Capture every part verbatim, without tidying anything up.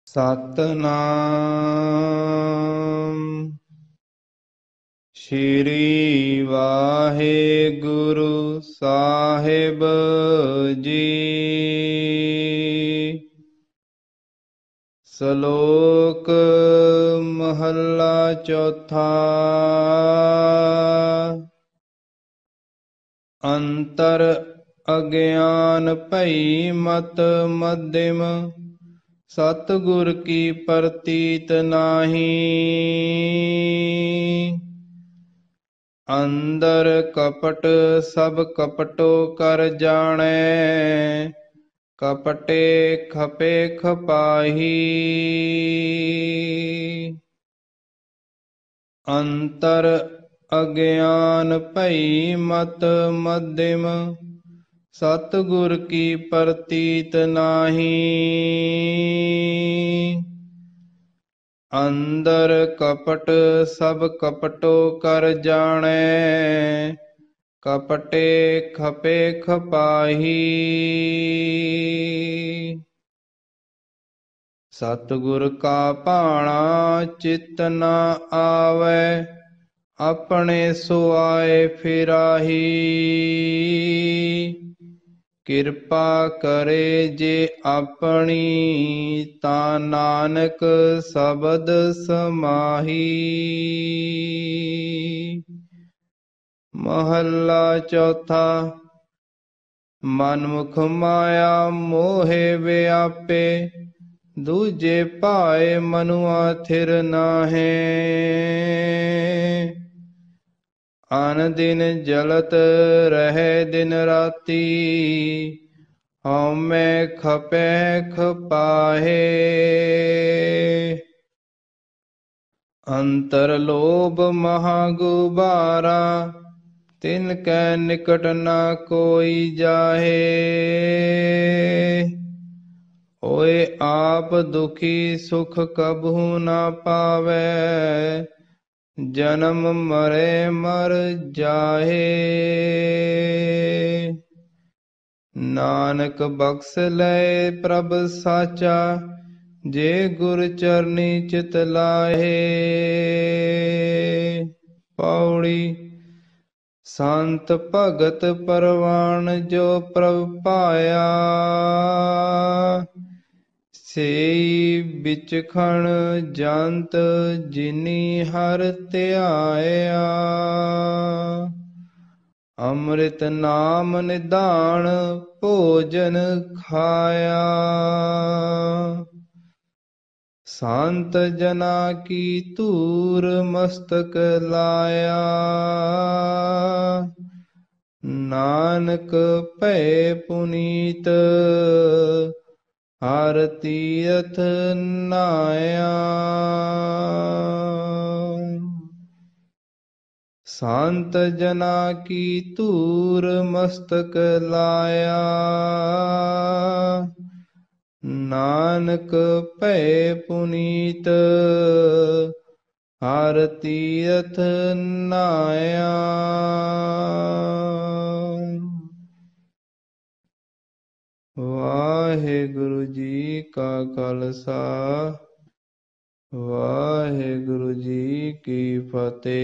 ਸਤਨਾਮ ਸ਼੍ਰੀ ਵਾਹਿਗੁਰੂ ਸਾਹਿਬ ਜੀ। ਸ਼ਲੋਕ ਮਹੱਲਾ ਚੌਥਾ। ਅੰਤਰ ਅਗਿਆਨ ਭਈ ਮਤ ਮਧਿਮ, ਸਤਿਗੁਰ ਕੀ ਪ੍ਰਤੀਤ ਨਾਹੀ। ਅੰਦਰ ਕਪਟ ਸਭ ਕਪਟੋ ਕਰ ਜਾਣੈ, ਕਪਟੇ ਖਪੇ ਖਪਾਹੀ। ਅੰਤਰ ਅਗਿਆਨ ਭਈ ਮਤ ਮਧਿਮ, ਸਤਿਗੁਰ ਕੀ ਪ੍ਰਤੀਤ ਨਾਹੀ। ਅੰਦਰ ਕਪਟ ਸਭ ਕਪਟੋ ਕਰ ਜਾਣੈ, ਕਪਟੇ ਖਪੇ ਖਪਾਹੀ। ਸਤਿਗੁਰ ਕਾ ਭਾਣਾ ਚਿਤ ਨ ਆਵੈ, ਆਪਣੇ ਸੁਆਏ ਫਿਰਾਹੀ। ਕਿਰਪਾ ਕਰੇ ਜੇ ਆਪਣੀ, ਤਾਂ ਨਾਨਕ ਸ਼ਬਦ ਸਮਾਹੀ। ਮਹੱਲਾ ਚੌਥਾ। ਮਨਮੁਖ ਮਾਇਆ ਮੋਹਿ ਵਿਆਪੇ, ਦੂਜੇ ਭਾਏ ਮਨੁਆ ਥਿਰ ਨਾਹੈ। ਅਨ ਦਿਨ ਜਲਤ ਰਹਿ ਦਿਨ ਰਾਤੀ, ਹਉਮੈ ਖਪੈ ਖਪਾਹੇ। ਅੰਤਰ ਲੋਭ ਮਹਾ ਗੁਬਾਰਾ, ਤਿਨ ਕੈ ਨਿਕਟ ਨ ਕੋਈ ਜਾਹੇ। ਹੋਏ ਆਪ ਦੁਖੀ ਸੁਖ ਕਬਹੂ ਨ ਪਾਵੈ, ਜਨਮ ਮਰੈ ਮਰ ਜਾਹੇ। ਨਾਨਕ ਬਖਸ਼ ਲਏ ਪ੍ਰਭ ਸਾਚਾ, ਜੇ ਗੁਰ ਚਰਨੀ ਚਿਤ ਲਾਹੇ। ਪੌੜੀ। ਸੰਤ ਭਗਤ ਪਰਵਾਣ ਜੋ ਪ੍ਰਭ ਪਾਇਆ, ਸੇਈ ਵਿਚਖਣ ਜੰਤ ਜਿਨੀ ਹਰਿ ਧਿਆਇਆ। ਅੰਮ੍ਰਿਤ ਨਾਮ ਨਿਧਾਨ ਭੋਜਨ ਖਾਇਆ, ਸੰਤ ਜਨਾ ਕੀ ਧੂਰ ਮਸਤਕ ਲਾਇਆ। ਨਾਨਕ ਭੈ ਪੁਨੀਤ ਹਰਿ ਤੀਰਥ ਨਾਇਆ। ਸੰਤ ਜਨਾ ਕੀ ਧੂਰ ਮਸਤਕ ਲਾਇਆ, ਨਾਨਕ ਭੈ ਪੁਨੀਤ ਹਰਿ ਤੀਰਥ ਨਾਇਆ। ਵਾਹਿਗੁਰੂ ਜੀ ਕਾ ਖਾਲਸਾ, ਵਾਹਿਗੁਰੂ ਜੀ ਕੀ ਫਤਿਹ।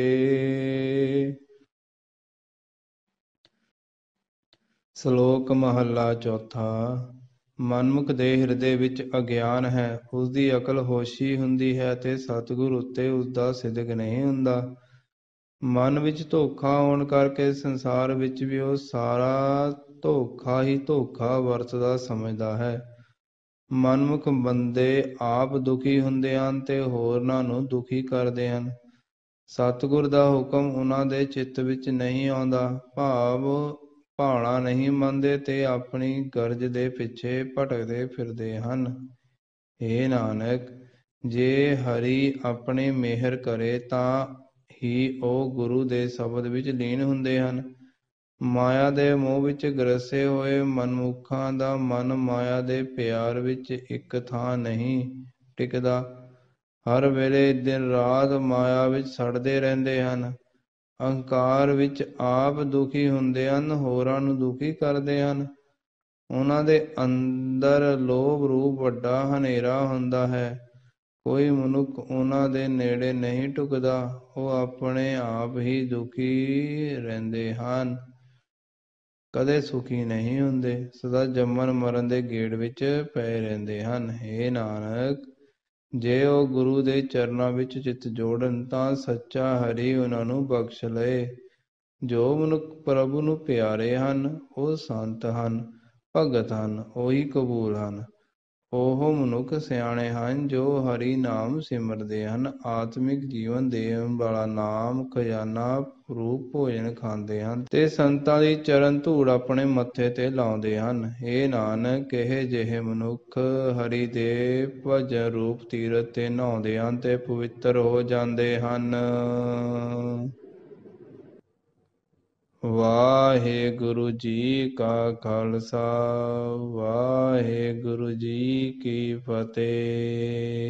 ਸ਼ਲੋਕ ਮਹੱਲਾ ਚੌਥਾ। ਮਨਮੁਖ ਦੇ ਹਿਰਦੇ ਵਿੱਚ ਅਗਿਆਨ ਹੈ, ਉਸਦੀ ਅਕਲ ਹੋਸ਼ੀ ਹੁੰਦੀ ਹੈ ਤੇ ਸਤਿਗੁਰ ਉੱਤੇ ਉਸਦਾ ਸਿਦਕ ਨਹੀਂ ਹੁੰਦਾ। ਮਨ ਵਿੱਚ ਧੋਖਾ ਹੋਣ ਕਰਕੇ ਸੰਸਾਰ ਵਿੱਚ ਵੀ ਉਹ ਸਾਰਾ ਧੋਖਾ ਹੀ ਧੋਖਾ ਵਰਤਦਾ ਸਮਝਦਾ ਹੈ। ਮਨਮੁਖ ਬੰਦੇ ਆਪ ਦੁਖੀ ਹੁੰਦੇ ਹਨ ਤੇ ਹੋਰਨਾਂ ਨੂੰ ਦੁਖੀ ਕਰਦੇ ਹਨ। ਸਤਿਗੁਰ ਦਾ ਹੁਕਮ ਉਹਨਾਂ ਦੇ ਚਿੱਤ ਵਿੱਚ ਨਹੀਂ ਆਉਂਦਾ, ਭਾਵ ਭਾਣਾ ਨਹੀਂ ਮੰਨਦੇ ਤੇ ਆਪਣੀ ਗਰਜ ਦੇ ਪਿੱਛੇ ਭਟਕਦੇ ਫਿਰਦੇ ਹਨ। ਹੇ ਨਾਨਕ, ਜੇ ਹਰੀ ਆਪਣੀ ਮਿਹਰ ਕਰੇ ਤਾਂ ਹੀ ਉਹ ਗੁਰੂ ਦੇ ਸ਼ਬਦ ਵਿੱਚ ਲੀਨ ਹੁੰਦੇ ਹਨ। ਮਾਇਆ ਦੇ ਮੋਹ ਵਿੱਚ ਗਰਸੇ ਹੋਏ ਮਨਮੁੱਖਾਂ ਦਾ ਮਨ ਮਾਇਆ ਦੇ ਪਿਆਰ ਵਿੱਚ ਇੱਕ ਥਾਂ ਨਹੀਂ ਟਿਕਦਾ। ਹਰ ਵੇਲੇ ਦਿਨ ਰਾਤ ਮਾਇਆ ਵਿੱਚ ਸੜਦੇ ਰਹਿੰਦੇ ਹਨ। ਅਹੰਕਾਰ ਵਿੱਚ ਆਪ ਦੁਖੀ ਹੁੰਦੇ ਹਨ, ਹੋਰਾਂ ਨੂੰ ਦੁਖੀ ਕਰਦੇ ਹਨ। ਉਹਨਾਂ ਦੇ ਅੰਦਰ ਲੋਭ ਰੂਪ ਵੱਡਾ ਹਨੇਰਾ ਹੁੰਦਾ ਹੈ। ਕੋਈ ਮਨੁੱਖ ਉਹਨਾਂ ਦੇ ਨੇੜੇ ਨਹੀਂ ਢੁਕਦਾ, ਉਹ ਆਪਣੇ ਆਪ ਹੀ ਦੁਖੀ ਰਹਿੰਦੇ ਹਨ, ਕਦੇ ਸੁਖੀ ਨਹੀਂ ਹੁੰਦੇ, ਸਦਾ ਜੰਮਣ ਮਰਨ ਦੇ ਗੇੜ ਵਿੱਚ ਪਏ ਰਹਿੰਦੇ ਹਨ। ਹੇ ਨਾਨਕ, ਜੇ ਉਹ ਗੁਰੂ ਦੇ ਚਰਨਾਂ ਵਿੱਚ ਚਿੱਤ ਜੋੜਨ ਤਾਂ ਸੱਚਾ ਹਰੀ ਉਹਨਾਂ ਨੂੰ ਬਖਸ਼ ਲਏ। ਜੋ ਮਨੁੱਖ ਪ੍ਰਭੂ ਨੂੰ ਪਿਆਰੇ ਹਨ, ਉਹ ਸੰਤ ਹਨ, ਭਗਤ ਹਨ, ਉਹੀ ਕਬੂਲ ਹਨ। ਉਹ ਮਨੁੱਖ ਸਿਆਣੇ ਹਨ ਜੋ ਹਰੀ ਨਾਮ ਸਿਮਰਦੇ ਹਨ, ਆਤਮਿਕ ਜੀਵਨ ਦੇਣ ਵਾਲਾ ਨਾਮ ਖਜ਼ਾਨਾ ਰੂਪ ਭੋਜਨ ਖਾਂਦੇ ਹਨ ਤੇ ਸੰਤਾਂ ਦੀ ਚਰਨ ਧੂੜ ਆਪਣੇ ਮੱਥੇ ਤੇ ਲਾਉਂਦੇ ਹਨ। ਇਹ ਨਾਨਕ, ਇਹ ਜਿਹੇ ਮਨੁੱਖ ਹਰੀ ਦੇ ਭਜਨ ਰੂਪ ਤੀਰਥ ਤੇ ਨਹਾਉਂਦੇ ਹਨ ਤੇ ਪਵਿੱਤਰ ਹੋ ਜਾਂਦੇ ਹਨ। ਵਾਹਿਗੁਰੂ ਜੀ ਕਾ ਖਾਲਸਾ, ਵਾਹਿਗੁਰੂ ਜੀ ਕੀ ਫਤਿਹ।